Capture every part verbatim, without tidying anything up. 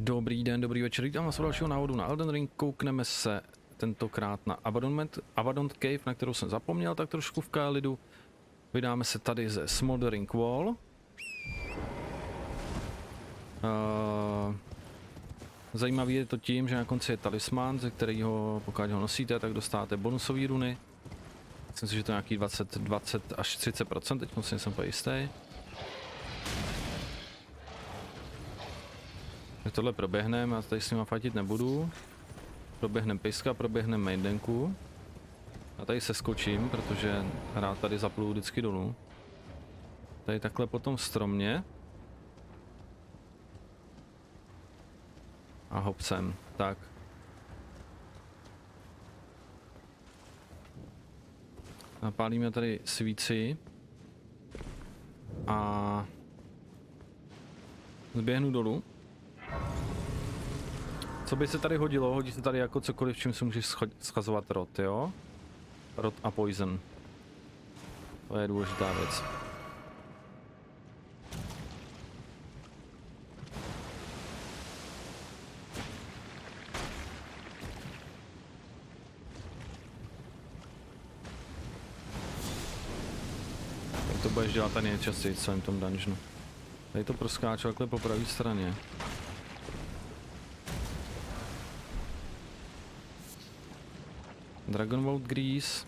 Dobrý den, dobrý večer, vítám vás u dalšího návodu na Elden Ring. Koukneme se tentokrát na Abandonment, Abandoned Cave, na kterou jsem zapomněl tak trošku v Kaelidu. Vydáme se tady ze Smoldering Wall. Uh, zajímavý je to tím, že na konci je talismán, ze kterého, pokud ho nosíte, tak dostáváte bonusové runy. Myslím si, že to je nějaký dvacet, dvacet až třicet procent, teď si nejsem jistý. Tohle proběhneme, já tady s nima fatit nebudu. Proběhneme pejska, proběhneme maindenku. A tady se skočím, protože rád tady zapluju vždycky dolů. Tady takhle po tom stromě. A hop sem, tak. Napálíme tady svíci. A zběhnu dolů. Co by se tady hodilo? Hodí se tady jako cokoliv, čím se můžeš schazovat rod, jo? Rod a poison. To je důležitá věc. Tak to budeš dělat tady nejčastěji v celém tom dungeonu. Tady to proskáču takhle po pravé straně. Dragonwood Grease.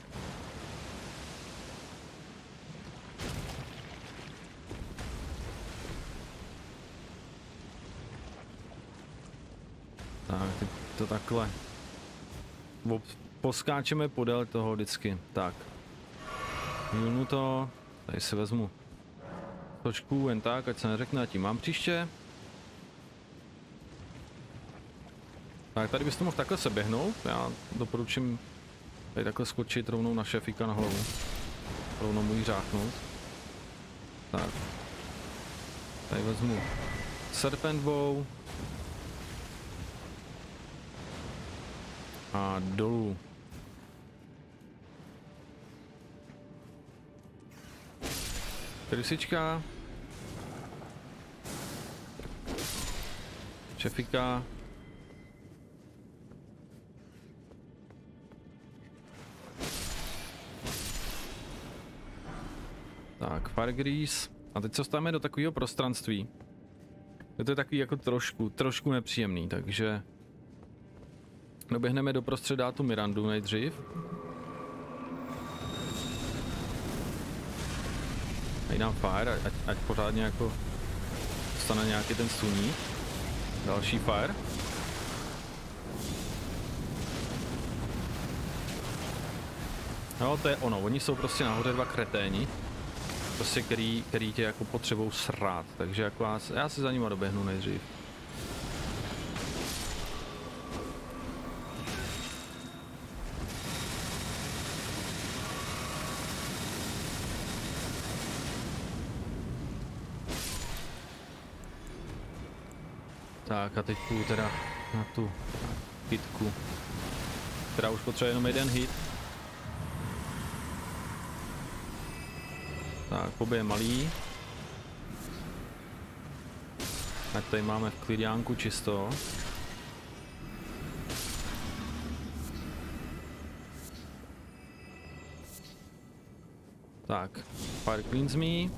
Tak, teď to takhle. Poskáčeme podél toho vždycky. Tak. Junu to. Tady si vezmu točku jen tak, ať se neřekne, a tím mám příště. Tak tady bys to mohl takhle se běhnout. Já doporučím tady takhle skočit rovnou na šefika na hlavu. Rovnou mu ji řáknout. Tak. Tady vezmu Serpent Bow. A dolů. Krysička. Šefika. Tak, Fire Grease. A teď se dostáváme do takového prostranství. To je takový jako trošku, trošku nepříjemný, takže doběhneme do prostředá tu Mirandu nejdřív. Tady dám Fire, ať, ať pořádně jako stane nějaký ten stuník. Další Fire. No, to je ono, oni jsou prostě nahoře dva kreténi. Prostě který, který tě jako potřebou srát, takže jako já, já si za nima doběhnu nejdřív. Tak a teď půjdu teda na tu hitku, která už potřebuje jenom jeden hit. Tak, pobije malý. Ať tady máme v klidiánku čisto. Tak, Fire Cleans me.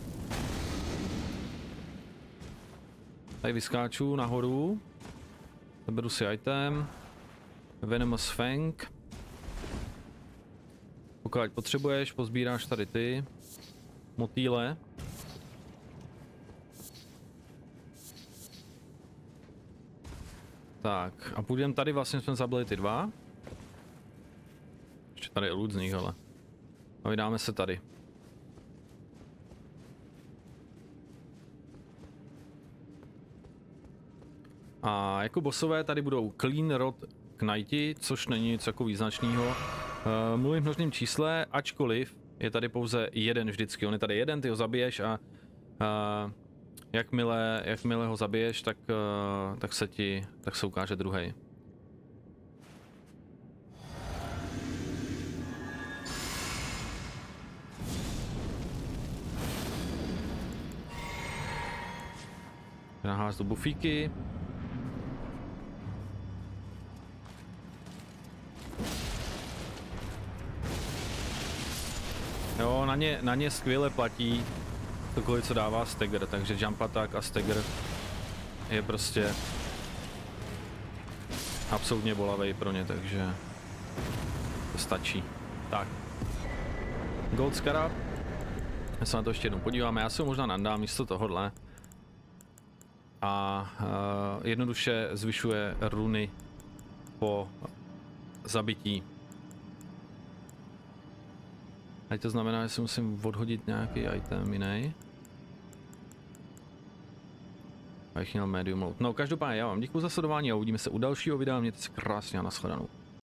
Tady vyskáču nahoru. Zaberu si item. Venomous Fang. Pokud potřebuješ, pozbíráš tady ty motýle. Tak, a půjdeme tady, vlastně jsme zabili ty dva. Ještě tady je lůd z nich, ale. A vydáme se tady. A jako bossové tady budou Clean Rod Knighti, což není nic jako význačného. Uh, mluvím v množném čísle, ačkoliv je tady pouze jeden vždycky. On je tady jeden, ty ho zabiješ a uh, jakmile, jakmile ho zabiješ, tak, uh, tak se ti tak se ukáže druhý. Naház do bufíky. na ně, na ně skvěle platí cokoliv, co dává stagger, takže jump attack a stagger je prostě absolutně bolavej pro ně, takže to stačí. Tak. Gold Scarab. Já se na to ještě jednou podíváme, já se ho možná nandám místo tohohle. A uh, jednoduše zvyšuje runy po zabití. A to znamená, že si musím odhodit nějaký item jiný. A jich měl medium load. No každopádně já vám děkuji za sledování a uvidíme se u dalšího videa. Mějte se krásně a nashledanou.